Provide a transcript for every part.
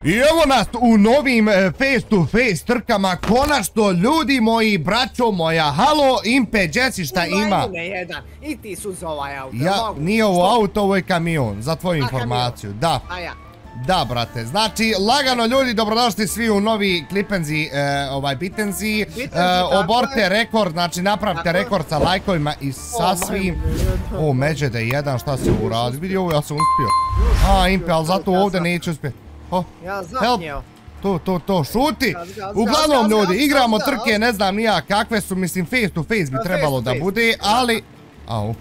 I evo nas u novim face to face trkama, konačno ljudi moji, braćo moja, halo, Impe, Jesse, šta ima? Majmune jedan, i ti su za ovaj auto, mogu. Nije ovo auto, ovo je kamion, za tvoju informaciju, da. A ja. Da, brate, znači, lagano ljudi, dobrodošli svi u novi Klipenzi, Bitenzi, oborite rekord, znači napravite rekord sa lajkovima i sa svim. O, Međede jedan, šta se uradi, vidi ovo, ja sam uspio. A, Impe, ali zato ovdje neću uspjeti. Ja zapnjeo. To, šuti! Uglavnom ljudi, igramo trke, ne znam nija kakve su, mislim face to face bi trebalo da bude, ali... Au.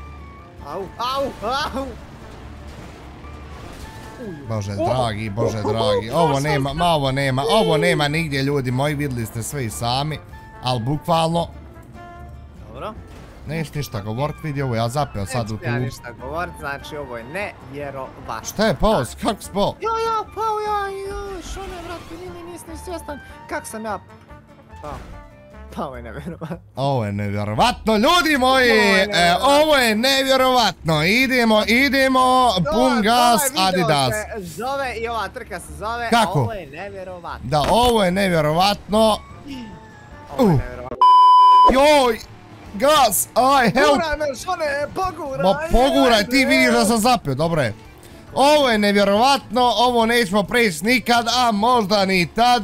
Bože dragi, ovo nema nigdje ljudi moji, vidjeli ste sve i sami, ali bukvalno... Dobro. Neš ništa govorit, vidi ovo, ja zapeo sad u tu. Neću ja ništa govorit, znači ovo je nevjerovatno. Šta je pao, kako si pao? Pao ja, što ne vrati, nisi svjestan kak sam ja pao je nevjerovatno. Ovo je nevjerovatno, ljudi moji, ovo je nevjerovatno, idemo, pun gas, Adidas. Ovo se zove i ova trka se zove, kako? Ovo je nevjerovatno. Da, ovo je nevjerovatno. Joj! Gas, aj, help! Poguraj me, Šone, poguraj! Ma poguraj, ti vidiš da sam zapio, dobro je. Ovo je nevjerovatno, ovo nećemo preći nikad, a možda ni tad,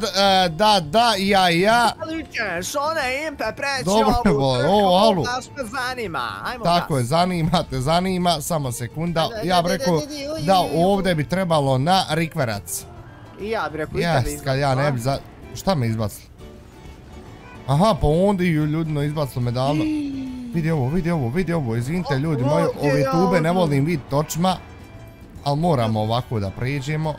ja. Šone, Impe, preći ovu, baš me zanima, ajmo tako je, zanima, samo sekunda, ja bih rekao da ovdje bi trebalo na rikverac. I ja bih rekao i kad izbacilo. Kad ja ne bi šta me izbacilo? Aha, pa onda ju ljudino izbacilo me davno. Vidi ovo, izvinite ljudi moji, ove tube ne volim vidjeti očima, ali moramo ovako da pređemo.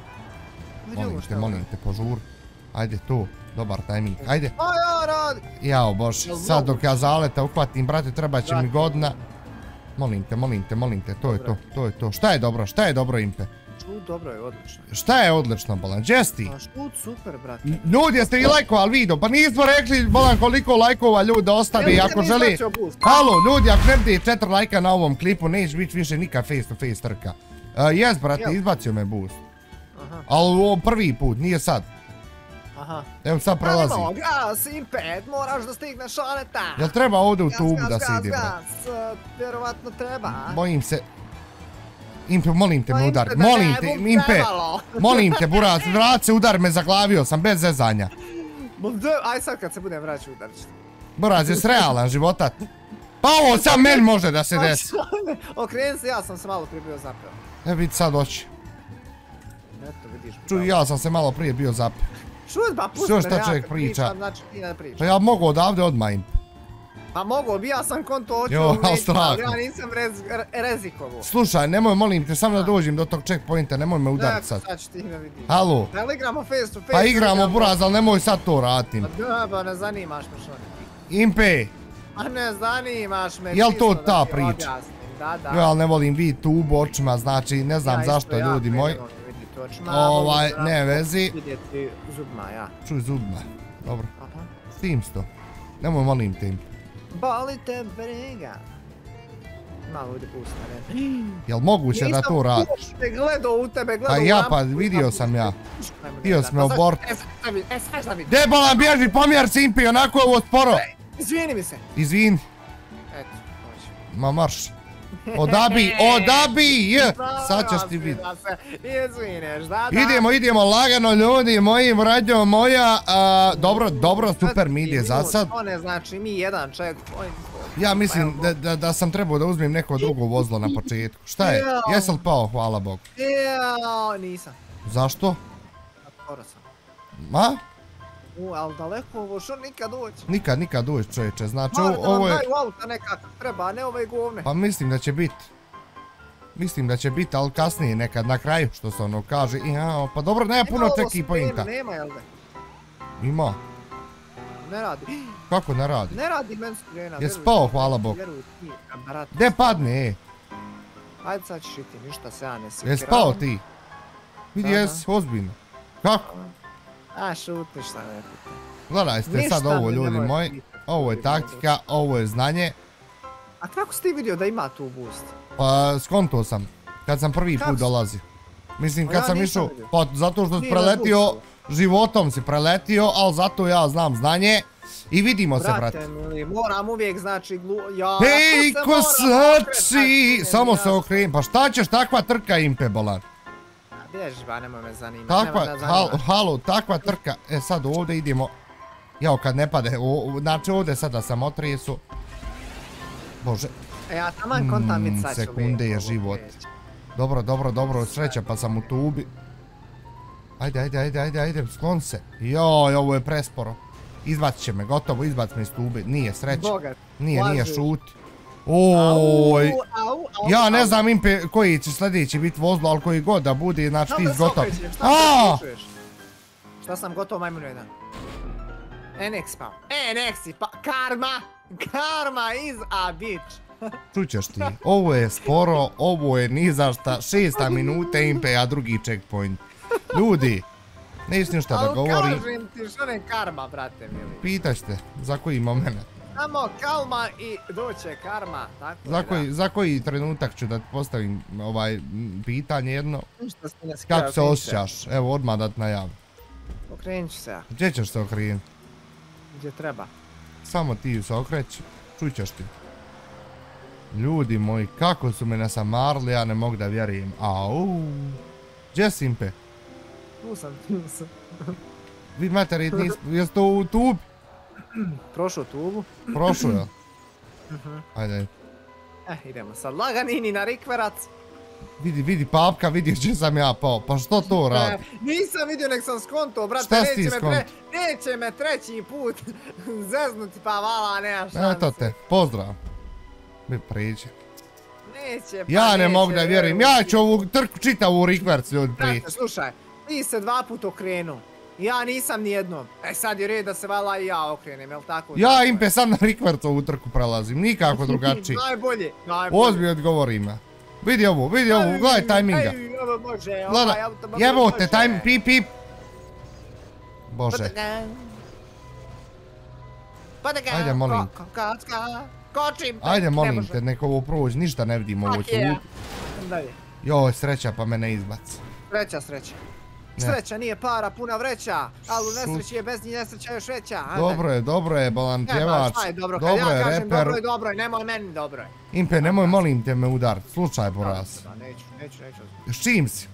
Molim te, požuri. Ajde tu, dobar tajming, ajde. Jao bože, sad dok ja zaleta uhvatim, brate, treba će mi godina. Molim te, to je to. Šta je dobro, Impe? Šut dobro je, odlično. Šta je odlično, Bolan? Jesti? Šut super, brate. Ljudi, jeste i lajkovali video? Pa nismo rekli, Bolan, koliko lajkova ljudi ostavi, ako želi... Halo, ljudi, ako ne bude 4 lajka na ovom klipu, neće biti više nikad face to face trka. Jes, brate, izbacio me boost. Ali ovo prvi put, nije sad. Evo sad prelazi. Ajmo, gas, Impe, moraš da stigneš Šoneta. Jel treba ovdje u tubu da se ide, brate? Gas, vjerovatno treba. Bojim se... Impe, molim te me udar, Impe, molim te, buraz, vrat se, udar me, zaglavio sam, bez zezanja. Aj sad kad se budem vraćati udarić. Buraz, jes realan životat? Pa ovo sam meni može da se desi. Okreni se, ja sam se malo prije bio zapeo. Vidi sad oči. Eto, vidiš. Čuj, ja sam se malo prije bio zapeo. Šut, ba, pusti me, ja kad pričam, znači ti ne pričam. Pa ja mogu odavde odmah, Impe. Pa mogu bi, ja sam konto oču, ja nisam rezikovo. Slušaj, nemoj, molim te, samo da dođem do tog checkpointa, nemoj me udariti sad. Sad ću ti ne vidim. Halo? Da li igramo face to face? Pa igramo, buraz, ali nemoj sad to raditi. Pa ne zanimaš me, Šone. Impe! Pa ne zanimaš me, jel to ta ti priča? Da. Jo, ali ne volim vidjeti tubu očima, znači, ne znam zašto, ljudi moji. Ne vezi. Vidjeti zubima, ja. Čuj, zubima, dobro. S tim sto. Nemoj, molim te, Impe. Boli te briga. Malo ovdje pusta, ne? Jel moguće da to radiš? Nisam gledao u tebe, gledao u lampu. Pa ja, vidio sam ja. Htio sam me obort. Gdje Bolan bježi, pomjer si, Impe, onako je ovo sporo. Izvini mi se. Izvini. Eto, hoće. Ma marš. Odabi, sad ćeš ti vidjeti. Izvineš, da. Idemo lagano ljudi moji, braćo moja, dobro, super mi ide za sad. To ne znači mi jedan checkpoint. Ja mislim da sam trebao da uzmem neko drugo vozilo na početku. Šta je? Jesi li pao, hvala Bogu? Nisam. Zašto? Skoro sam. Ma? Ali daleko ovo, što nikad doći? Nikad doći, čovječe, znači ovo je... Daju auta nekako treba, a ne ove govne. Pa mislim da će biti, ali kasnije nekad na kraju, što se ono kaže. Pa dobro, nema puno teki pointa. Nema, jel da? Ima. Ne radi. Kako ne radi? Ne radi men sprena. Jes pao, hvala Bogu. Gdje padne, Ajde sad ćeš iti, ništa se ja ne sikiram. Jes pao ti? Vidi, jes, ozbiljno. Kako? A šuti šta ne pita. Gledajte sad ovo, ljudi moji. Ovo je taktika, ovo je znanje. A kako si ti vidio da ima tu boost? Pa skonto sam, kad sam prvi put dolazio. Mislim, Pa kad ja sam nisam išao, vidio. pa zato što si Nije nas preletio, pustilo. životom si preletio, ali zato ja znam znanje. I vidimo se, brate. Brate mili, moram uvijek, znači, ja... Hej, se ko moram znači, okretati, samo ja. se okreni, pa šta ćeš takva trka Impe, bolan? Bježi ba, nemoj me zanimati, Takva, nemoj me zanimati. halo, takva trka, sad ovdje idemo, jao kad ne pade, znači ovdje sada sam otresu, bože, Ja taman kontam vid sad ću sekunde je uvijek život. prijeći. Dobro, sreća pa sam u tubi, ajde, sklon se, joj, ovo je presporo, izbacit će me, gotovo, izbac me iz tube, nije sreća, Bogat, nije, lažeš. šuti, oj. Au, Ja ne znam Impe koji će sljedeći biti vozlo, ali koji god da bude, znači ti si gotov. Šta sam gotov, majmunu jedan? NX pa. NX pa. Karma is a bitch. Čućeš ti, ovo je sporo, ovo je ni za šta, 6 minute Impe, a drugi checkpoint. Ljudi, neću ništa da govorim. Ali kažem ti što ne karma, brate mili. Pitaćete, za koji moment? Samo kalma i doće karma, tako Za koji trenutak ću da ti postavim pitanje jedno? Ništa se ne skriva, Kako se osjećaš? Evo, odmah da ti najavim. Okrenut ću se ja, Gdje ćeš se okrenuti? gdje treba. Samo ti se okreći, čućeš ti. Ljudi moji, kako su me nasamarili, ja ne mogu da vjerujem. Au. Gdje si Impe? Tu sam. Vid materi, jesi to u tubi? Prošao tubu. Prošao je. Ajde. Idemo sad laganini na rikverac. Vidi papka, vidi gdje sam ja pao. Pa što to radi? Nisam vidio, nek sam skonto, brate. Šta si ti skonto? Neće me treći put zeznuti, pa vala, nema šanse. Eto te, pozdrav. Mi priđe. Neće, pa Ja ne mogu da neće, vjerujem, ja ću ovu trku čitavu u rikverc ljudi prići. Brate, slušaj, ti se 2 put okrenu. Ja nisam nijednom. Sad je red da se vala i ja okrenem, jel tako? Ja Impe sam na rikvercu ovu trku prelazim, nikako drugačiji. Najbolje. Ozbilj odgovori me. Vidi ovu, gledaj tajminga. Gledaj, jebote, pip. Bože. Ajde, molim. Kočim. Ajde, molim te, nek ovo prođe, ništa ne vidim ovo ću. Joj, sreća pa me ne izbaci. Sreća. Sreća nije para, puna vreća, ali u nesreći je bez njih nesreća još veća. Dobro je, bolan pjevač. Dobro je, reper. Dobro je, nemoj meni dobro je. Impe, nemoj molim te me udarit, slučaj poraz. Neću. S čim si?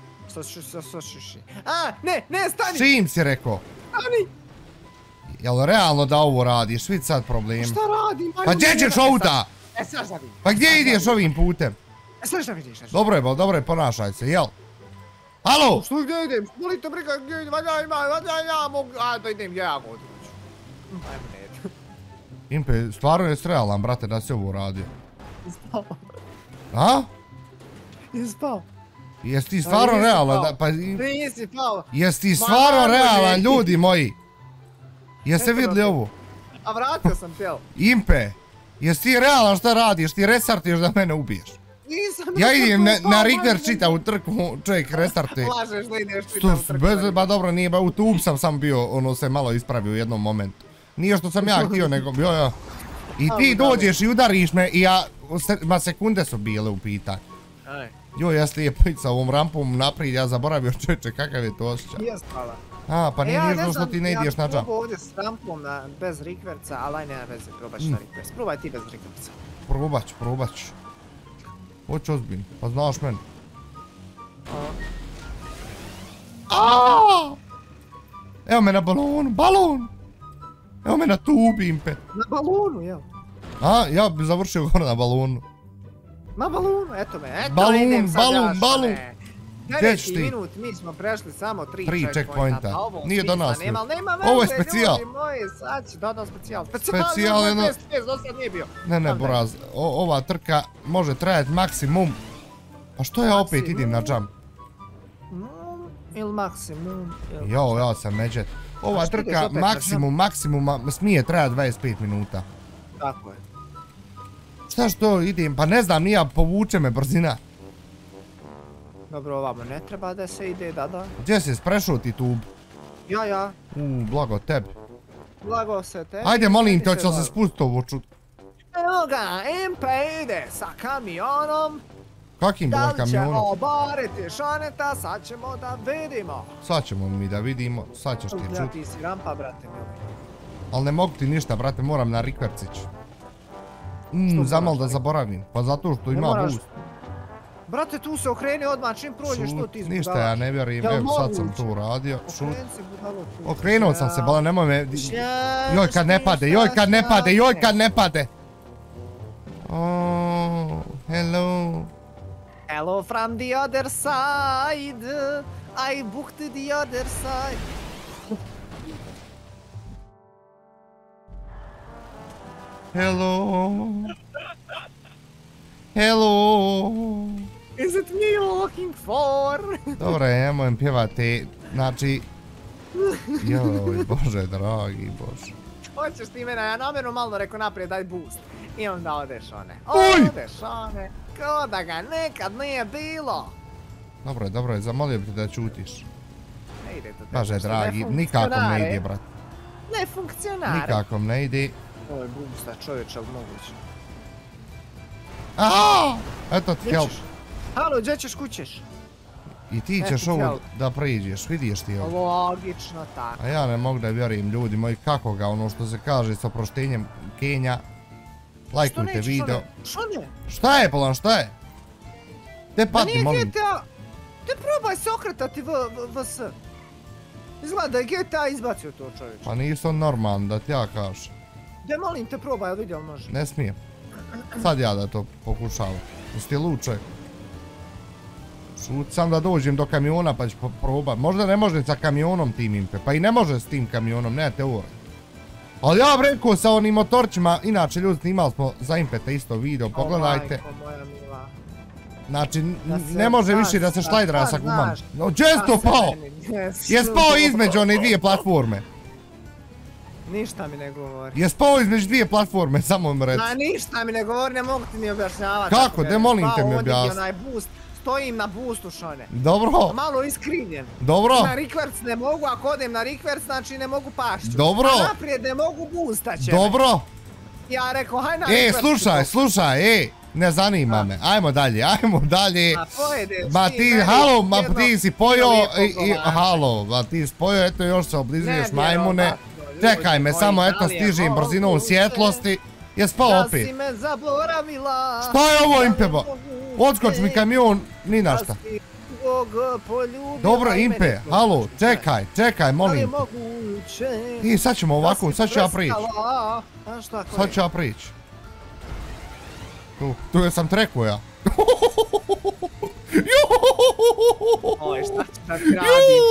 Ne, stani! S čim si rekao? Stani! Jel realno da ovo radiš, vidi sad problem. Šta radim? Pa gdje ćeš ovuta? Sad vidim. Pa gdje ideš ovim putem? Sad šta vidiš? Dobro je, ponašaj se, jel? Halo! Što gdje idem? Molite briga gdje idem, valjda ja mogu, da idem gdje ja god uđu. Ajmo ne. Impe, stvarno je realan, brate, da si ovo radio. Spao. A? Jesi spao? Jesi ti stvarno realan? Nisi spao. Jesi ti stvarno realan, ljudi moji? Jeste vidjeli ovo? A vratio sam tijel. Impe, jesi ti realan šta radiš? Ti restartuješ da mene ubiješ. Ja idem na Rikver čitavu trku, čovjek restarte. Lažeš da ideš čitavu trku. Ba dobro, nije, ba u tub sam bio, ono se malo ispravio u jednom momentu. Nije što sam ja htio, nego bio. I ti dođeš i udariš me i ja, sekunde su bile u pitanju. Joj, ja slijepo ići sa ovom rampom naprijed, ja zaboravio čovječe kakav je to osjećaj. Jest, hvala. Pa nije ništa što ti ne ideš na džamp. Ja probao ovdje s rampom bez rikverca, ali nema veze, probat ću na rikverc. Probaj ti bez rikverca. Probat ću. Hoću ozbiljno, pa znaš meni. Evo me na balon! Evo me na tubi, Impe. Na balonu, jel? Ja bi završio gore na balonu. Na balonu, eto me, Balon! Gdje ćeš ti? 9 minut, mi smo prešli samo 3 checkpointa. Nije do nas. Nema veze, ovo je specijal. ljudi moji, sad ću dodao specijal. Specijal je do sad nije bio. Ne, Boraz, ova trka može trajati maksimum. Pa što ja opet idem na jump? Ili maksimum. Ja sam međet. Ova trka maksimum smije trajati 25 minuta. Tako je. Šta što idem? Pa ne znam, nija povuče me brzina. Dobro, ovamo ne treba da se ide, da. Gdje si, sprešao ti tub? Ja. Blago tebi. Blago se tebi. Ajde, molim te, hoće li se spustiti ovo čut? Evo ga, Impe ide sa kamionom. Kakim Da li kamionom? će obariti Šoneta, sad ćemo da vidimo. Sad ćemo mi da vidimo, sad ćeš ti Ja, čuti. ti si rampa, brate mili. Ali ne mogu ti ništa, brate, moram na rikvercić. Zamal da zaboravim, pa zato što ima boost. Brate, tu se okreni odmah, čim prođeš to ti izbudalaš. Ništa ja ne vjerujem, evo sad sam to uradio. Okreni se budalo tu. Okrenuo sam se, bala, nemoj me... Joj kad ne pade, joj kad ne pade, joj kad ne pade! Oh, hello. Hello from the other side, I booked the other side. Hello. Hello. Is it me you're looking for? Dobro, nemoj pjevati, znači... Joj, bože dragi, bože. Hoćeš ti mene, ja namjerno malo rekao naprijed daj boost. I onda odeš one. Uj! Odeš one, ko da ga nekad nije bilo. Dobro je, zamolio bi te da čutiš. Ne ide to. Bože dragi, nikako ne ide, brat. Ne funkcionare. Nikako ne ide. Ovo je boosta, čovječe, ali moguće. Aaaa! Eto ti help. Halo, gdje ćeš kućeš? I ti ćeš ovo da priđeš, vidiš ti ovo. Logično tako. A ja ne mogu da vjerujem, ljudi moji, kako ga, ono što se kaže sa oproštenjem Kenja. Lajkujte video. Što ne? Šta je, Polan, šta je? Te pati, molim. GTA. Te probaj se okretati vs. Izgleda da je GTA izbacio to, čovječe. Pa nisam normalan, da ti ja kažem. De molim te probaj, ali vidio može. Ne smijem. Sad ja da to pokušavam. Jesi ti lud čovjek? Šut sam da dođem do kamiona pa ću probat. Možda ne može sa kamionom tim Impe, pa i ne može s tim kamionom, ne teorije. Ali ja rekao sa onim motorčima, inače ljudi snimali smo za Impeta isto video, pogledajte. Majko moja mila. Znači, ne može više da se šlajdra sa gumama. Gdje je to pao? Je spao između one dvije platforme. Ništa mi ne govori. Je spao između dvije platforme, samo mi reci. Ma ništa mi ne govori, ne mogu ti ni objašnjavati. Kako? De molim te mi objasni. Onaj boost, stojim na boostu, Šone. Dobro. Malo iskrinjen. Dobro. Na rikverc ne mogu, ako odem na rikverc, znači ne mogu pašću. Dobro. A naprijed ne mogu boostat će me. Dobro. Ja rekao, haj na rikverc. Slušaj, ne zanima me. Ajmo dalje. Ma pojedeš Ma ti, halo, ma ti si pojio halo, ma ti si pojio, eto još se oblizuješ majmune. Čekaj me, samo eto stižem brzinom svjetlosti. Je spao opet. Da si me zaboravila. Šta je ovo, Impeba? Odskoč mi kamion, ni na šta. Dobro, Impe, halo, čekaj, molim te. I sad ćemo ovako, sad ću ja prići. Sad ću ja prići. Tu sam trekao ja. Oj, šta ću da ti radim?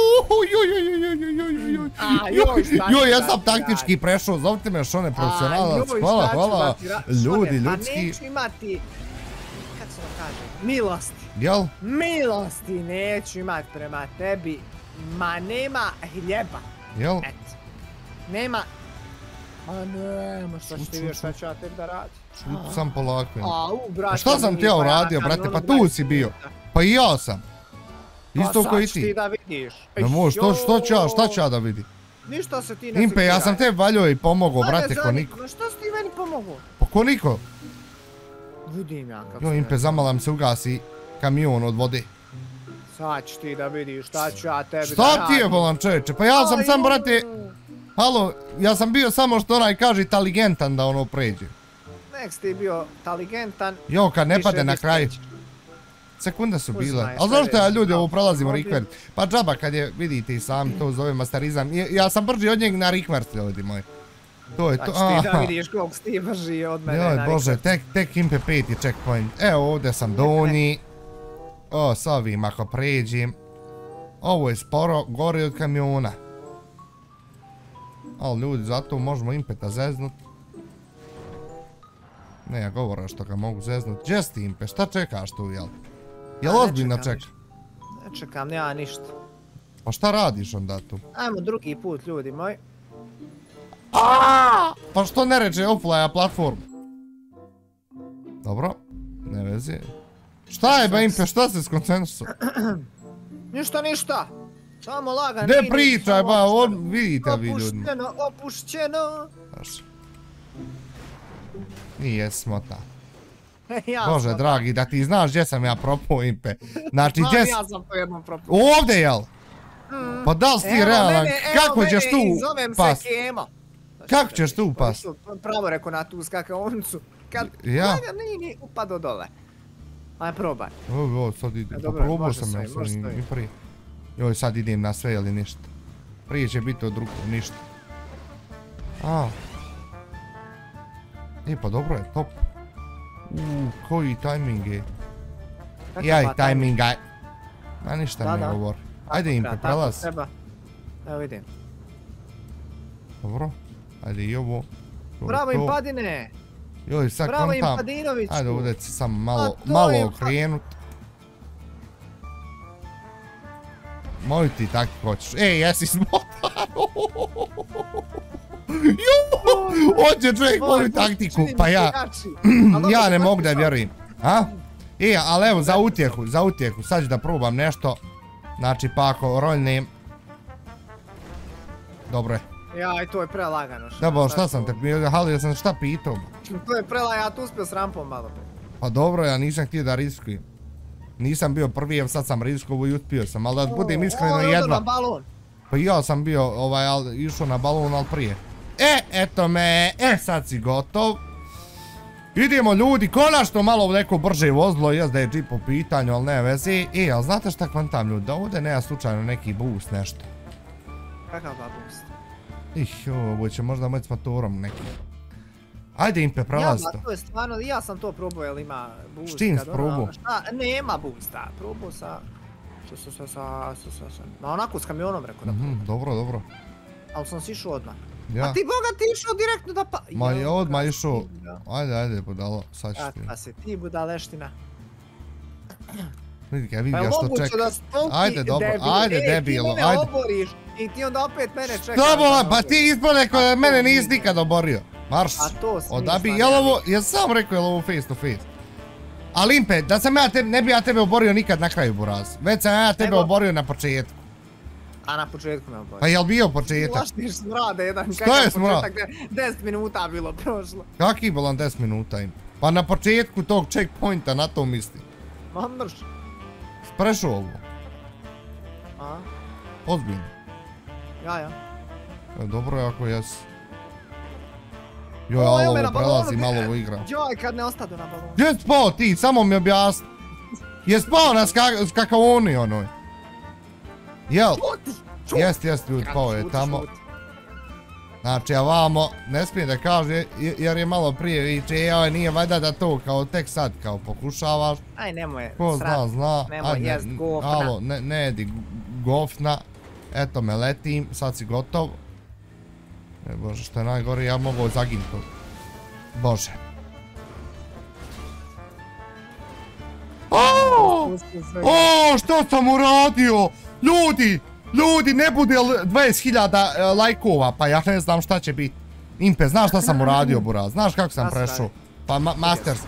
Joj, ja sam taktički prešao, zovite me Šone profesionalac, hvala, ljudi, ljudski. Pa neću imati, kako se da kaže, milosti. Jel? Milosti neću imat prema tebi, ma nema hljeba. Jel? Eto, nema, ma nema, šta ću ti vidio, šta ću ja tebi da radim? Šut sam polako. A šta sam ti ja uradio, brate, pa tu si bio. Pa i ja sam. Isto koji ti. Pa sad ću ti da vidiš. Ne može, šta ću ja da vidim? Ništa se ti ne sekiraj. Impe, ja sam te valjao i pomogao, brate, ko niko. Ma šta si ti meni pomogao? Pa ko niko? Vidim ja kako Jo, Impe, zamalam se ugasi kamion od vode. Sad ću ti da vidiš, šta ću ja tebi da radim. Šta ti je, volan čovječe? Pa ja sam sam, brate, halo, ja sam bio samo što onaj kaže taligentan da ono pređe. Nek si ti bio taligentan. Jo, kad ne pade na kraju. Sekunde su bile. Ali zašto ja ljudi ovo prolazimo rikvert? Pa džaba kad je, vidite i sami, to zove masterizam. Ja sam brži od njeg na rikvert, ljudi moji. To je to. Znači ti da vidiš koliko si ti brži od mene na rikvert. Joj bože, tek Impe 5 checkpoint. Evo ovdje sam donji. O, s ovim ako pređem. Ovo je sporo, gori od kamiona. Ali ljudi, zato možemo Impeta zeznut. Ne, ja govorim što ga mogu zeznut. Gdje si ti, Impe, šta čekaš tu, jel? Jel ozbiljno čekaš? Ne čekam, ja ništa. Pa šta radiš onda tu? Ajmo drugi put, ljudi moji. Pa što ne reče offline platformu? Dobro, ne vezi. Šta je ba Impe, šta se skoncentrisao? Ništa. Samo lagan. Ne pričaj ba, vidite vi ljudima. Opušteno. Nije smota. Bože dragi, da ti znaš gdje sam ja propao, Impe. Znači, Znam, gdje ja sam to jednom propao. Ovdje, jel? Pa da li si ti realan? Kako ćeš tu pas? Kako ćeš tu pas? Pravo rekao na tu skakaonicu. Kad nije upado dole. Ajde, probaj. Ovo, sad idem. Pa probao sam ja sad i prije. Joj, sad idem na sve ili ništa. Prije će biti od drugog, ništa. Pa dobro je, top. Koji tajming je. Jaj, tajming je. A ništa ne govori. Ajde Impe, prelaz. Evo idem. Dobro. Ajde i ovo. Bravo Impadine! Joj, sad Bravo kontam. Impadinoviću! Ajde ovdje će samo malo okrenut. Moju ti tako hoćeš. Ej, jesi smotan! Hoće čovjek moju taktiku, pa ja ne mogu da vjerujem. Ali evo, za utjehu, sad ću da probam nešto. Znači, pa ako roljnem... Dobro je. Jaj, to je prelagano. Dobro, šta sam te pitao, Halil, sam šta pitao? To je prelagano, ja tu uspio s rampom malo pre. Pa dobro, ja nisam htio da riskujem. Nisam bio prvi, jer sad sam riskovao i uspio sam, ali da budem iskreno jedva. Pa ja sam bio, išao na balon, ali prije. Eto me, sad si gotov. Idemo ljudi, konačno malo neko brže vozilo, jes da je džip u pitanju, ali ne vezi. Ali znate šta kvantam ljudi, da ovdje nema slučajno neki boost nešto. Kakav ba boost? Ovo će možda moći s motorom neki. Ajde Impe, prelazi to. Ja, to je stvarno, ja sam to probao, jel ima boost. S čim si probao? Nema boosta, probao sa... Onako s kamionom rekao da probao. Dobro. Ali sam si išao odmah. A ti boga ti išao direktno da pa... Ma je odmah išao. Ajde, budalo, sad ću ti. Pa si ti budaleština. Vidi ga što čeka. Ajde, dobro, debilo, ajde. Ti mene oboriš i ti onda opet mene čekaš. Dobro, pa ti ispod da mene nisi nikad oborio. Marš, odabi, jel sam rekao je li ovo face to face? Ali Impe, da sam ja ne bi ja tebe oborio nikad na kraju, buraz. Već sam ja tebe oborio na početku. A na početku me oborio. Pa jel bio početak? Ulaštiš smrade jedan, što je smrad? 10 minuta bilo prošlo. Kaki bilo 10 minuta Impe? Pa na početku tog checkpointa, na to misli. Ma mrš. Sprešao ovo. Ozbiljno. Ja. Dobro je ako jesi. Joj, ali ovo prelazi, malo ovo igra. Joj, kad ne ostadu na balonu. Gdje je spao ti? Samo mi objasni. Je spao na skakaoni onoj? Jel? Jest, ljudi, pao je tamo. Znači, a vamo, ne smije da kaže, jer je malo prije viče, joj, nije valjda da to kao tek sad kao pokušavaš. Aj, nemoj srat. Zna. Nemoj jest gofna. Alo, ne jedi gofna. Eto me letim, sad si gotov. Bože, što je najgore, ja mogu zaginuti. Bože. Što sam uradio? Ljudi, ne bude 20.000 lajkova, pa ja ne znam šta će biti. Impe, znaš šta sam uradio, buraz? Znaš kako sam prešao? Pa Masters.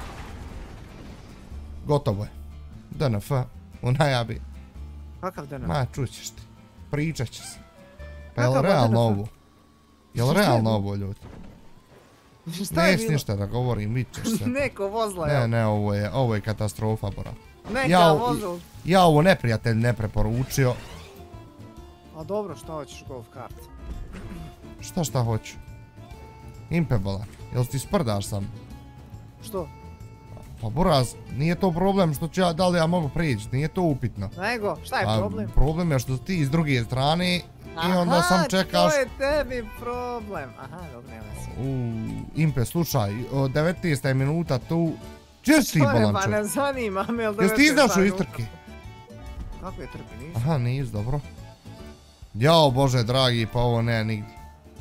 Gotovo je. DNF, u najavi. Kakav DNF? Ma, čućeš ti. Pričat će se. Pa jel realno ovo? Jel realno ovo, ljudi? Neš ništa da govorim, vićeš se. Neko vozla je. Ne, ovo je katastrofa, buraz. Neka vozla. Ja ovo neprijatelj ne preporučio. A dobro, šta hoćeš golf kart? Šta hoću? Impe bolan, jel ti sprdaš sam? Što? Pa buraz, nije to problem što ću ja, da li ja mogu prići, nije to upitno. Nego, šta je problem? Problem je što ti iz druge strane i onda sam čekaš... Aha, to je tebi problem. Aha, dobro, nema se. Impe, slušaj, 19. minuta tu... Gdje si ti bolančo? Pa ne zanima me, jel 19. Jesi ti izašao iz trke? Kako je trke, nisam? Aha, nis, dobro. Jao, Bože dragi, pa ovo ne nigdje.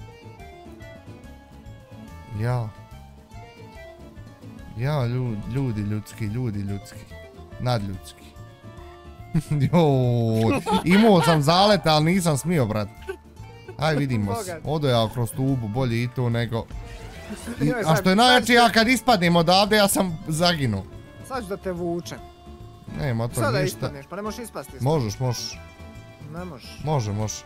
Ja, ljudi ljudski. Nadljudski. Joj, imao sam zaleta, ali nisam smio, brat. Aj, vidimo se. Odo ja kroz tubu, bolje i to nego... A što je najjače, ja kad ispadnem odavde, ja sam zaginuo. Sad ću da te vučem. Nema to ništa. Sada ispadneš, pa ne možeš ispasti. Možeš. Ne možeš. Može.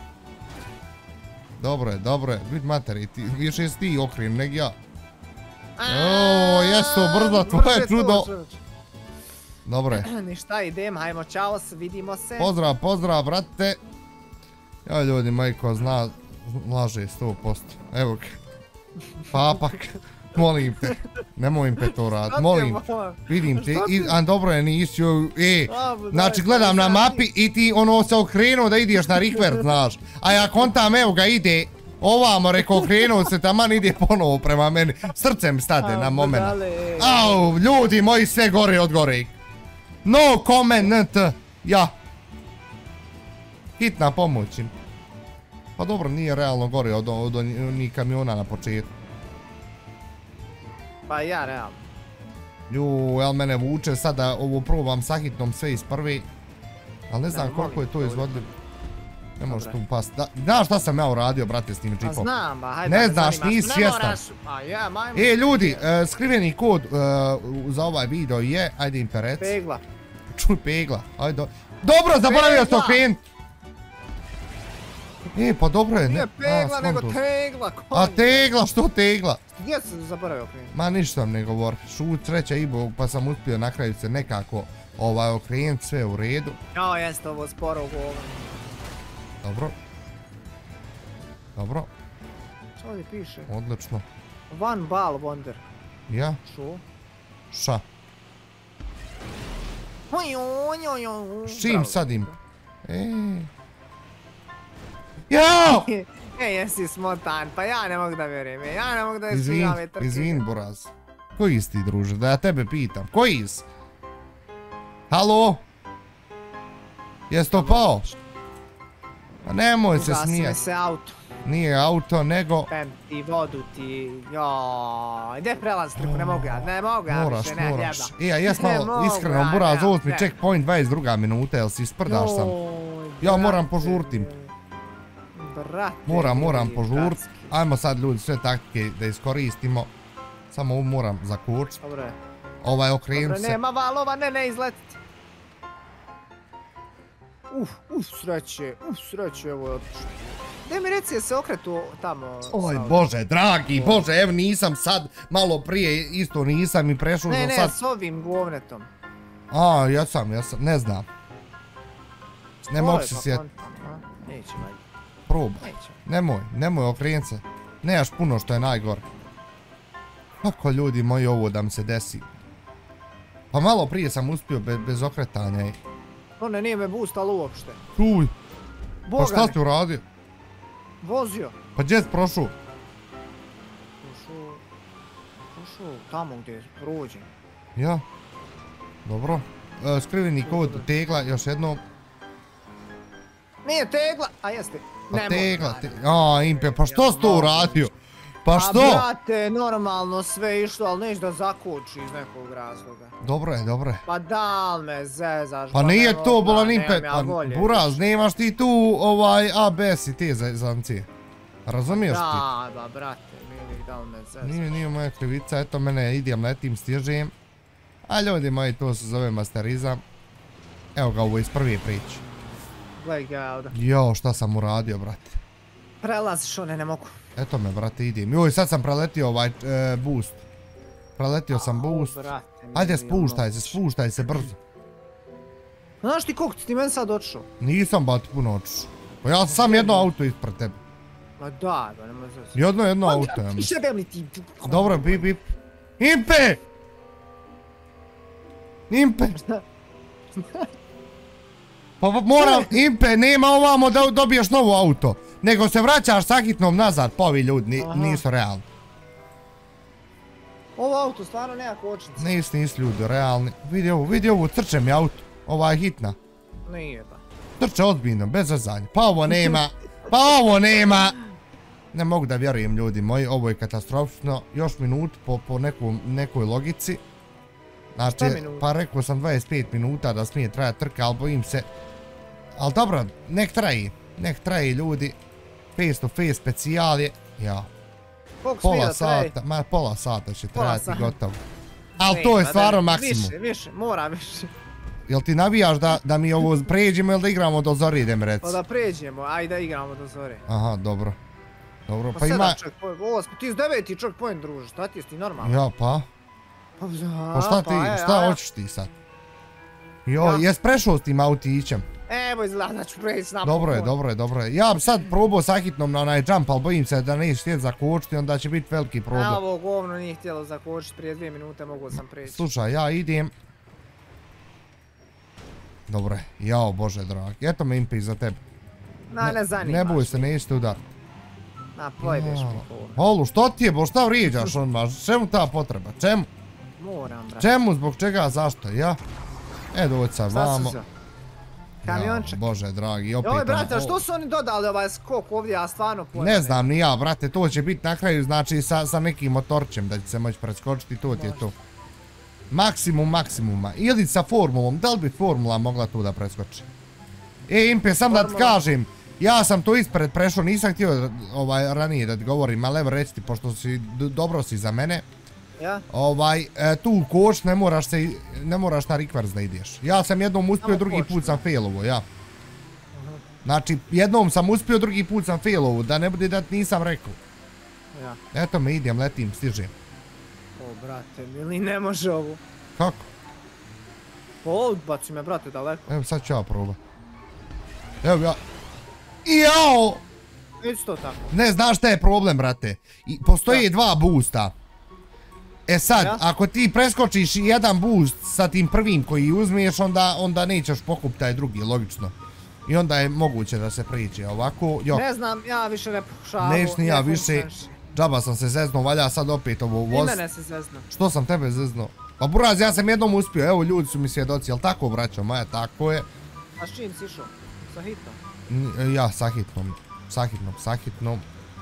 Dobro je. Vid materi, više si ti okren, neg ja. O, jesu, brzo, tvoje čudo. Dobre. Ništa, idem, hajmo, čao, vidimo se. Pozdrav, brate. Ja, ljudi moji, ko zna, laže 100%. Evo ga. Papak, molim te. Nemoj im to raditi, molim. Vidim te, a dobro je, nisi, znači gledam na mapi i ti ono se okrenuo da ideš na rikvert, znaš. A ja kontam, evo ga, ide ovamo, rekao, okrenuo se, taman ide ponovo prema meni. Srce mi stade na moment. Au, ljudi moji, sve gore od gore. No comment, ja. Hitna pomoć im. Pa dobro, nije realno gore od onih kamiona na početku. Pa ja, realno. Jel mene vuče sada ovo probam sa hitnom sve iz prve. Ali ne znam koliko je to izvodljivo. Ne možeš tu past. Znaš šta sam ja uradio, brate, s tim džipom? Pa znam, ba, hajde. Ne znaš, nisi svjestan. Ljudi, skriveni kod za ovaj video je, ajde im perec. Pegla. Čuj, pegla, ajde. Dobro, zaboravio sam okrenut. Pa dobro je, ne. Nije pegla, nego tegla, konj. A tegla, što tegla? Gdje sam zaboravio okrenut? Ma ništa vam ne govori. Šut, sreća i Bog, pa sam uspio na kraju se nekako okrenut, sve u redu. Jao, jeste ovo sporo u govoru. Dobro. Što ovdje piše? Odlično. One ball wonder. Ja? Šo? Ša? S čim sadim? Jao! Jesi smotan, pa ja ne mogu da vjerujem, ja ne mogu da je svirame trke. Izvin, Buraz. Koji si ti, druže, da ja tebe pitam, koji si? Halo? Jesi to pao? Pa nemoj se smijati. Ugasime se auto. Nije auto, nego... Pem ti, vodu ti, joj, gdje prelaz trku, ne mogu ja više, ne, ljeba. Ja jes malo iskreno, Buraz, 8. checkpoint, 22 minuta, jel si isprdaš sam? Ja moram požurtim. Moram požurt. Ajmo sad ljudi sve taktike da iskoristimo. Samo ovo moram zakočiti. Ovaj okrenut se. Dobro, nema valova, ne izletiti. Sreće, ovo je otišlo. Gdje mi reci je se okretu tamo? Oj bože, dragi bože, evo nisam sad, malo prije isto nisam i prešao sam sad. Ne, s ovim govnetom. Ja sam, ne znam. Ne mogu se sjetiti. Neće valjda. Probaj. Nemoj okrenut se. Nemaš puno što je najgore. Kako ljudi moji ovo da mi se desi? Pa malo prije sam uspio bez okretanja. Ono nije me boostalo uopšte. Čuj. Pa šta si uradio? Vozio. Pa gdje si prošao? Prošao tamo gdje je prođen. Ja? Dobro. Skriveni kod tegla, još jednom. Nije tegla, a jeste. Pa tegla, Impe, pa što si to uradio? Pa što? A brate, normalno sve išlo, ali neš da zakoči iz nekog razloga. Dobro je. Pa dal me zezaš. Pa nije to bolan Impe, pa Buraz, nemaš ti tu ABS i te zancije. Razumiješ ti? Da, brate, mili, dal me zezaš. Nije moja krivica, eto mene idem, letim, stižem. A ljudi moji, to se zove masterizam. Evo ga, ovo iz prve priče. Gledaj ga ovdje. Jo, šta sam uradio, brate? Prelaziš, one ne mogu. Eto me, brate, idem. Joj, sad sam preletio ovaj boost. Preletio sam boost. Ajde, spuštaj se brzo. Znaš ti koliko ti meni sad otišao? Nisam ba ti puno otišao. Pa ja sam jedno auto ispred tebe. Ma da, nema zase. Jedno auto, ja mislim. Dobro, bip. Impe! Pa moram, Impe, nema ovamo da dobiješ novo auto. Nego se vraćaš sa hitnom nazad, pa ovi ljudi nisu realni. Ovo auto stvarno nema kočnice. Nisu ljudi realni. Vidi ovo, trče mi auto. Ova je hitna. Nije ba. Trče ozbiljno, bez zazanja. Pa ovo nema. Ne mogu da vjerujem, ljudi moji, ovo je katastrofično. Još minut po nekoj logici. Znači, pa rekao sam 25 minuta da smije trajati trka, ali bojim se. Ali dobro, nek traji ljudi. Face to face specijal je, ja. Pola sata će trajati gotovo. Ali to je stvarno maksimum. Više, mora više. Jel ti navijaš da mi ovo pređemo ili da igramo do zore, idem reci? Pa da pređemo, ajde da igramo do zore. Aha, dobro. Dobro, Pa pa ima... 7 checkpoint, 8, ti s 9. checkpoint, druže, šta ti jesi ti normalno? Ja, pa? Pa šta ti, šta hoćeš ti sad? Jo, jes prešao s tim autićem? Evo izgleda da ću preći napokon. Dobro je. Ja bi sad probao sa hitnom na onaj jump, ali bojim se da neće htjeti zakočiti, onda će biti veliki problem. Ovo govno nije htjelo zakočiti, prije 2 minute mogu sam preći. Slušaj, ja idem. Dobro je, jao bože dragi, eto me impi za tebe. Ne zanimaš. Ne boj se, nećete udar. Na, pojedeš mi ovo. Olu, što ti je, bo šta vrijeđaš odmah, čemu ta potreba, čemu? Moram, brate. Čemu, zbog čega, zašto, ja? Dođi sad vamo. Kamiončak. Bože dragi, opet... Joj, brate, što su oni dodali ovaj skok ovdje, ja stvarno pojma. Ne znam ni ja, brate, to će biti na kraju, znači sa nekim motorčem da će se moći preskočiti, to ti je to. Maksimum maksimuma, ili sa formulom, da li bi formula mogla tu da preskoči? Impe, sam da ti kažem, ja sam to ispred prešao, nisam htio ranije da ti govorim, ali evo reći ti, pošto dobro si za mene. Ja? Tu koč ne moraš na reverse da ideš. Ja sam jednom uspio, drugi put sam failovo, ja. Znači, jednom sam uspio, drugi put sam failovo, da ne bude da ti nisam rekao. Ja. Eto me, idem, letim, stižem. O, brate, mili, ne može ovo. Kako? Odbaci me, brate, daleko. Evo, sad ću ja probat. Evo ja. Jao! Isto tako. Ne, znaš šta je problem, brate? Postoji dva boosta. Sad, ako ti preskočiš jedan boost sa tim prvim koji uzmiješ, onda nećeš pokupiti taj drugi, logično. I onda je moguće da se priđe ovako. Ne znam, ja više ne pokušavam. Neš ni ja više. Džaba sam se zeznuo, valja sad opet ovo voz. I mene se zeznuo. Što sam tebe zeznuo? Pa buraz, ja sam jednom uspio, evo ljudi su mi svjedoci, jel tako braćo moja, tako je. A s čim si išao? Sa hitnom? Ja, sa hitnom.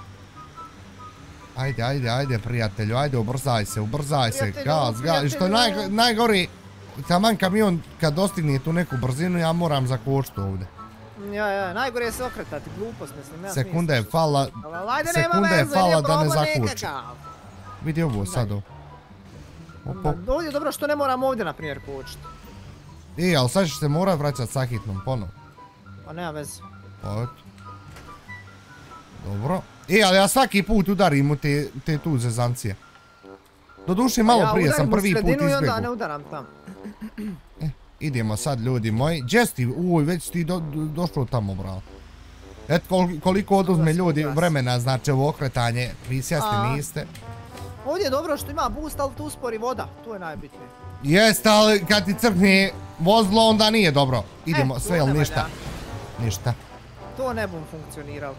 Ajde prijatelju, ajde ubrzaj se, gaz, i što je najgori, taman kamion kad dostigne tu neku brzinu, ja moram zakočiti ovdje. Ja, najgore je se okretati, glupost mislim, ja smisliš. Sekunda je fala da ne zakoči. Vidi ovo sad ovo. Ovdje je dobro što ne moram ovdje na primjer kočiti. Ali sad ćeš se morat vraćati sa hitnom ponovo. Pa nema veze. Pa eto. Dobro. Ali ja svaki put udarim u te tu zezancije. Doduše malo prije sam prvi put izbjegao. Ja udarim u sredinu i onda ne udaram tam. Idemo sad ljudi moji. Gdje si ti? Već ti došao tamo, bravo. Eto koliko oduzme ljudi vremena, znači ovo okretanje. Vi sjesti niste. Ovdje je dobro što ima boost, ali tu uspori voda. To je najbitnije. Jeste, ali kad ti crkne vozilo, onda nije dobro. Idemo, sve ili ništa? Ništa. To ne bom funkcioniralo.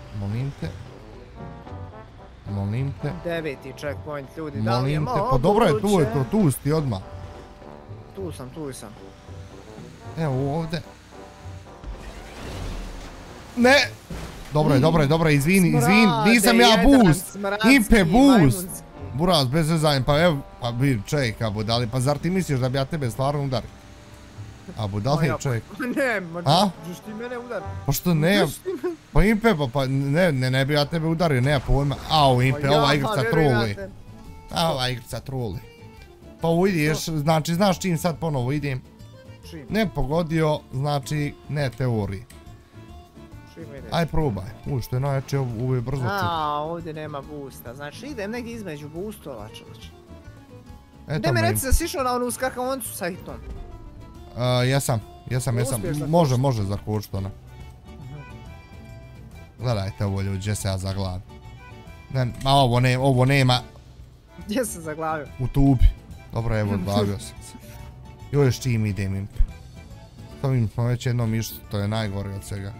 Molim te. 9. checkpoint, ljudi. Molim te, pa dobro je, tu si ti odmah. Tu sam. Evo ovdje. Ne! Dobro je, izvini, nisam ja boost. Impe boost. Buraz, bez zezanja, pa evo, pa čeka budali, pa zar ti misliš da bi ja tebe stvarno udario? A budali je čovjek. Ne, ćeš ti mene udari. Pa što ne? Pa Impe, pa ne bi ja tebe udario, nema pojma. Au Impe, ova igrica troli. Pa vidiš, znači znaš čim sad ponovo idem? Čim? Ne pogodio, znači ne teorije. Čim ideš? Aj probaj, što je najjače ovo je brzo čuti. Ovdje nema boosta, znači idem negdje između boostova čovječ. Eto mi reci da si išao na onu skakaonicu sa hitom. Jesam. Može zakočiti ona. Gledajte ovo ljudi, gdje se ja zaglavim. Ovo nema. Gdje se zaglavio? U tubi. Dobro, evo, odbavio sam se. Joj, s čim idem Impe. To smo već jednom išli, to je najgore od svega.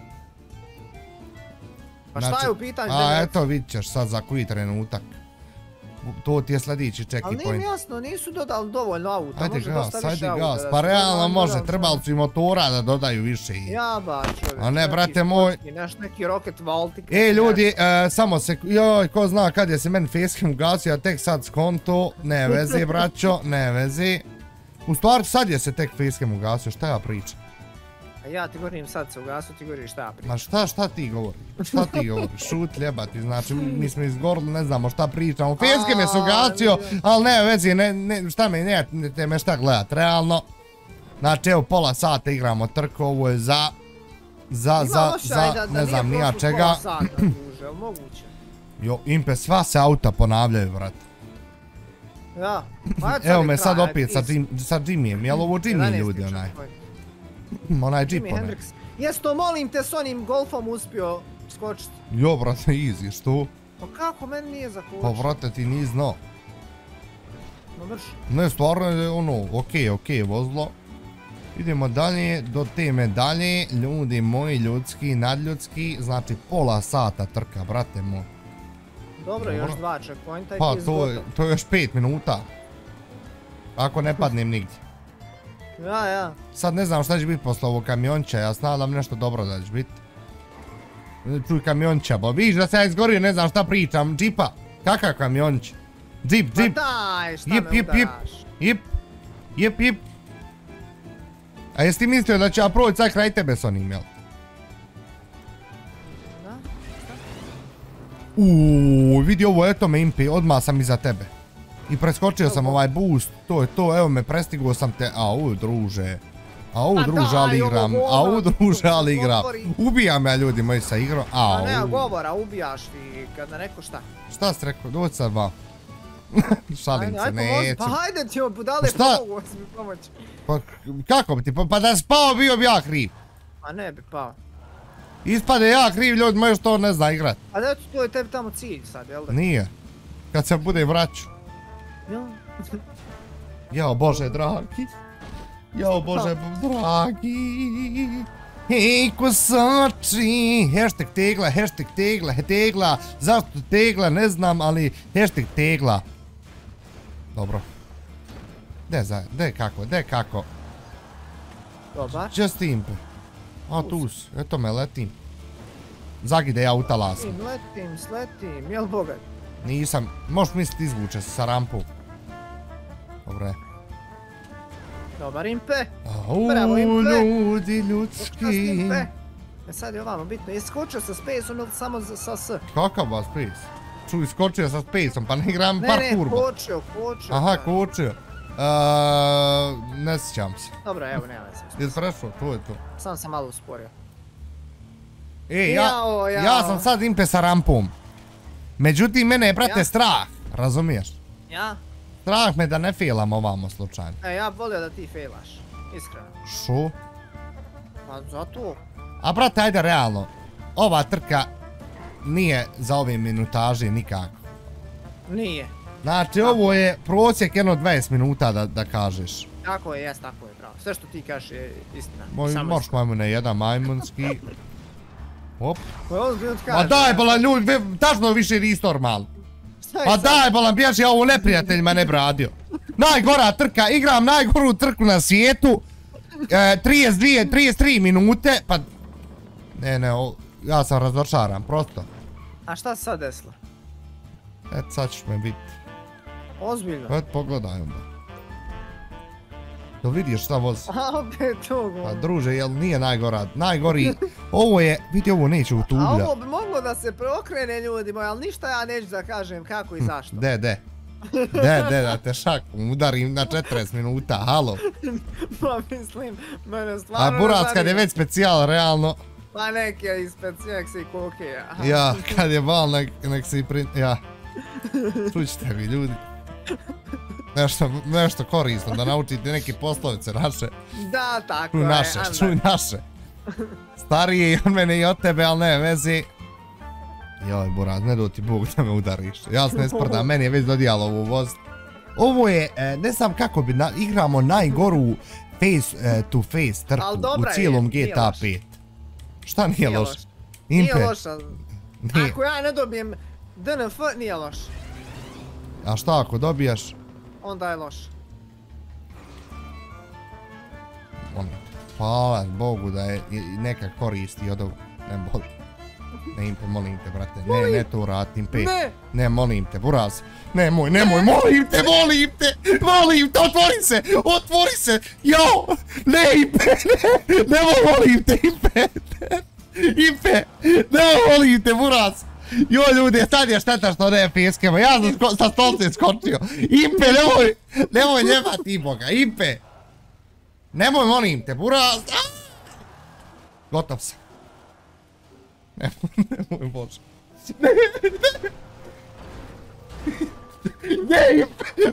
Pa šta je u pitanju? Eto, vidit ćeš sad za koji trenutak. To ti je sljedeći checkpoint. Ali nije mi jasno, nisu dodali dovoljno auta. Ajde gas, pa realno može, trebali su i motora da dodaju više. Jaba čovjek. A ne, brate moj. Neki rocket Baltic. Ljudi, samo se, joj, ko zna kad je se meni facecam ugasio, a tek sad skonto, ne vezi braćo, ne vezi. U stvari sad je se tek facecam ugasio, šta ja pričam? A ja ti govorim sad se ugasio, ti govoriš šta ja pričam. Ma šta ti govoriš? Šta ti govoriš? Šut ljebati, znači mi smo izgorili, ne znamo šta pričamo. Facecam je se ugasio, ali ne vezi, šta me šta gledat, realno. Znači evo pola sata igramo trku, ovo je za, ne znam nija čega. Jo, Impe, sva se auta ponavljaju, vrat. Ja. Evo me sad opet sa Jimmyjem, jel ovo Jimmy ljudi onaj? Onaj Jeep onaj. Jes to molim te s onim golfom uspio skočiti? Jo, brate, easy, što? Pa kako, meni nije zakočio? Pa brate, ti nisi znao. No vrš. Ne, stvarno je ono, okej, vozilo. Idemo dalje, do te medalje, ljudi moji, ljudski, nadljudski, znači pola sata trka, brate moj. Dobro, još 2 checkpointa i pa, ti izgotov. to je još 5 minuta. Ako ne padnem nigdje. Ja. Sad ne znam šta će biti posle ovog kamionča, ja se nadam nešto dobro da će biti. Čuj kamionča, bo vidiš da se ja izgorio, ne znam šta pričam, džipa. Kakav kamionč? Džip. Pa daj, šta me udaraš? Jip. A jesi ti mislio da će ja proći sad kraj tebe s onim, jel? Da? Vidi ovo, eto me Impe, odmah sam iza tebe. I preskočio sam ovaj boost, to je to, evo me, prestigao sam te, druže, ali igram, ubijam ja ljudi moji sa igrom, A nema govora, ubijaš ti kad ne rekao šta. Šta si rekao, doći sad vam. Šalim se, neću. Pa hajde ti budale, pomogu si mi pomoći. Pa kako bi ti, pa da si pao bio bi ja kriv. A ne bi pao. Ispade ja kriv, ljudi moji što ne zna igrat. A da to je tebi tamo cilj sad, jel da? Nije, kad se bude vraću. Jao Bože dragi. Hej kosači. Hashtag tegla. Zašto tegla ne znam, ali hashtag tegla. Dobro. De kako. Dobar. Just Impe. A tu si, eto me letim. Zagide ja utalasam. Sletim, jel bogat? Nisam, možeš misliti izvuče se sa rampu. Dobre. Dobar Impe. Bravo Impe. Ljudi ljudski. Sad je ovamo bitno, jesi skočio sa Spaceom ili samo sa S? Kakav ba Space? Čuj, skočio sa Spaceom, pa ne igram parkour. Ne, kočio. Aha, kočio. Ne sjećam se. Dobro, evo, nema se. Jesi prešao, to je to. Sam sam malo usporio. Ja sam sad Impe sa rampom. Međutim, mene je, brate, strah, razumiješ? Ja? Strah me da ne failam ovamo slučajno. Ja bi volio da ti failaš, iskreno. Šo? Pa zato. A brate, ajde realno, ova trka nije za ove minutaže nikako. Nije. Znači, ovo je prosjek jedno 20 minuta da kažeš. Tako je, tako je, bravo. Sve što ti kažeš je istina. Moš majmune, jedan majmunski. Hop. Ma daj bolan ljudi, tačno više nisi normalno. Ma daj bolan, bježi, ja ovo neprijateljima ne bi radio. Najgora trka, igram najgoru trku na svijetu. 33 minute, pa... Ne, ja sam razočaran, prosto. A šta se sad desilo? Eto, sad ćeš me biti. Ozbiljno? Eto, pogledaj onda. Da vidiš šta vozi. A opet to Pa druže, jel nije najgori, ovo je, vidi ovo neće utublja. A ovo bi moglo da se preokrene ljudi moji, ali ništa ja neću da kažem kako i zašto. De, da te šakom udarim na 40 minuta, halo. Pa mislim, mene stvarno... A Burac kad je već specijal, realno... Pa nek je i specijal, nek se i koke. Ja, kad je bal, nek se i print... Ja. Čućete mi ljudi. Nešto korisno, da naučite neke poslovice naše. Da, tako je. Čuj naše. Stariji od mene i od tebe, ali ne vezi. Joj, Buraz, ne do ti Bog da me udariš. Ja se ne sprdam, meni je već dodijalo ovu voz. Ovo je, ne znam kako bi, igramo najgoru face to face trku u cijelom GTA 5. Šta nije loš? Nije loš, ako ja ne dobijem DNF, nije loš. A šta ako dobijaš? Onda je loš. Hvala Bogu da je neka koristi od ovo. Ne boli. Ne Impe, molim te, brate. Ne to uradi, Impe. Ne, molim te, Buraz. Nemoj, molim te, otvori se. Jao, ne Impe, nemoj, molim te, Impe. Molim te, Buraz. Joj ljudi, sad je šteta što ne pjeskemo, ja sam sa stolce skočio. Impe, nemoj ljebati Boga, Impe. Nemoj, molim te, Buraz. Gotov sam. Nemoj, Bože. Gdje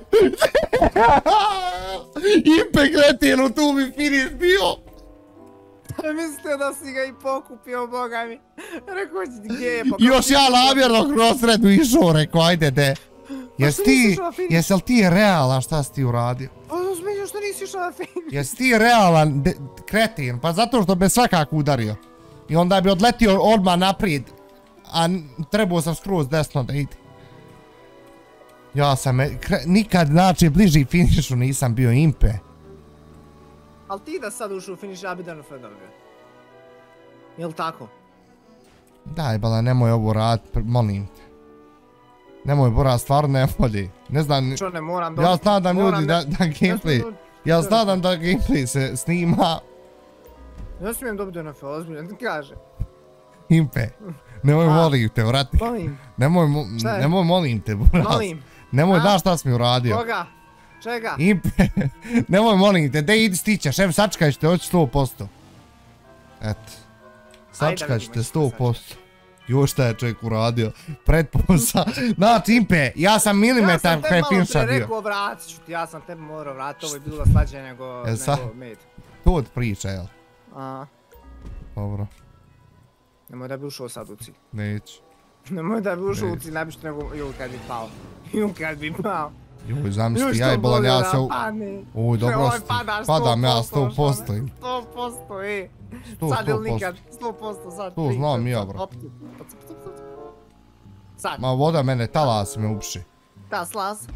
Impe kretinu, tu mi finiš bio. Mislite da si ga i pokupio, boga mi. Rekao si gdje je Još ja namjerno kroz sredu išao, rekao, ajde de. Jesi li ti realan, šta si ti uradio? Pa uzmeđu što nisi išao na finiš. Jesi ti realan kretin, pa zato što me svakako udario. I onda bi odletio odmah naprijed, a trebao sam skroz desno da ide. Ja sam, nikad znači bliži finišu nisam bio Impe. Ali ti da sad ušao u finiš, ja bi DNF dobio. Jel' tako? Daj bala, nemoj ovo radit, molim te. Nemoj Bora, stvarno ne vodi. Ne znam, Čo ne moram dobiti? ja znam ljudi da gameplay, ja znam da gameplay se snima. Ne smijem dobiti DNF, ozbiljno ti kaže. Impe, nemoj molim te, vrati. Molim. Nemoj molim te, Bora. Molim. Nemoj, znaš šta si mi uradio. Koga? Čega? Impe, nemoj molim te, dej idi stića, šef, sačekaj ćete, hoći 100%. Eto, sačekaj ćete 100%. Još šta je čovjek uradio, pretposa. Znači Impe, ja sam milimetar kaj finša bio. Ja sam tebi malo pre rekao vratit ću ti, ja sam tebi morao vratiti, ovo je bilo slađe nego med. To od priča, jel? Aha. Dobro. Nemoj da bi ušao sad u cilj. Neću. Nemoj da bi ušao u cilj, najbiš nego ju kad bi pao. Ju kad bi pao. Joj, zamisli, ja i bolan, ja se... Uj, dobro, padam ja 100%. 100%, sad ili nikad, 100% sad. To znam ja, bro. Sad. Ma voda mene, talas me upši. Talas.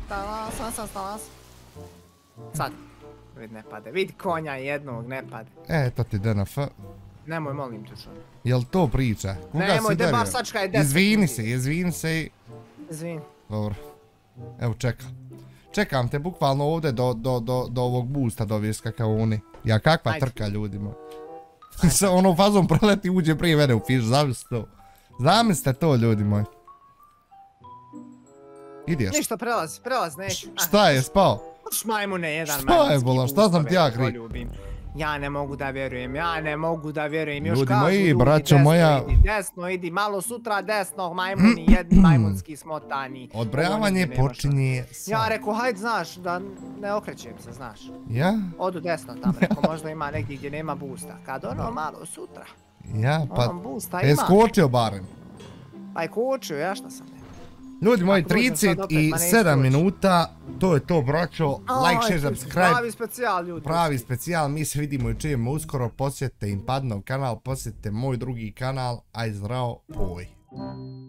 Sad. Vid ne pade, vid konja jednog ne pade. Eto ti DNF. Nemoj, molim te što. Jel to priča? Nemoj, te bar sačkaj 10. Izvini se i... Izvini. Dobro. Evo čekam te bukvalno ovdje do ovog boosta dovijest kakav oni. Ja kakva trka ljudima. Se ono fazom preleti uđe prije mene u fiš, zamislite to. Zamislite to ljudi moji. Ideš. Ništa, prelazi, neću. Šta je, spao? Šmajmune, jedan šta je bola, šta sam ti ja kriv? Ja ne mogu da vjerujem, još ljudi kažu moji, ljudi braćo moja... desno idi, malo sutra desno, majmuni, majmunski smotani. Odbrojavanje počinje sad. Ja rekao, hajde znaš, da ne okrećem se, znaš. Ja? Odu desno tam, rekao, možda ima negdje gdje nema boosta, kad ono malo sutra. Ja, pa... Boosta ima. Skočio barem. Pa je kočio, ja šta sam ne. Ljudi moji, 37 minuta, to je to braćo, like, share, subscribe. Pravi specijal ljudi. Pravi specijal, mi se vidimo i čujemo uskoro, posjetite Impadnov kanal, posjetite moj drugi kanal, aj zdravo, poj.